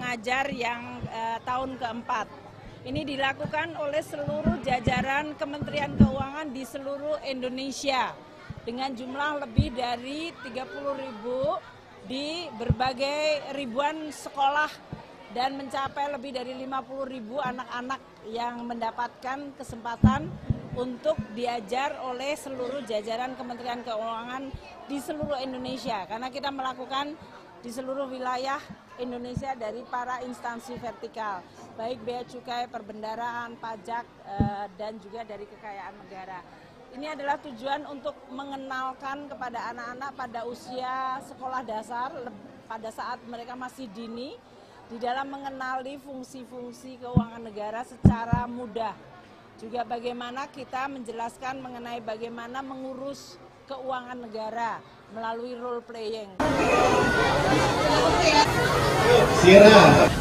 mengajar yang tahun keempat. Ini dilakukan oleh seluruh jajaran Kementerian Keuangan di seluruh Indonesia dengan jumlah lebih dari 30.000 di berbagai ribuan sekolah dan mencapai lebih dari 50.000 anak-anak yang mendapatkan kesempatan untuk diajar oleh seluruh jajaran Kementerian Keuangan di seluruh Indonesia, karena kita melakukan di seluruh wilayah Indonesia dari para instansi vertikal, baik bea cukai, perbendaraan, pajak, dan juga dari kekayaan negara. Ini adalah tujuan untuk mengenalkan kepada anak-anak pada usia sekolah dasar, pada saat mereka masih dini, di dalam mengenali fungsi-fungsi keuangan negara secara mudah. Juga bagaimana kita menjelaskan mengenai bagaimana mengurus keuangan negara melalui role playing. Sierra.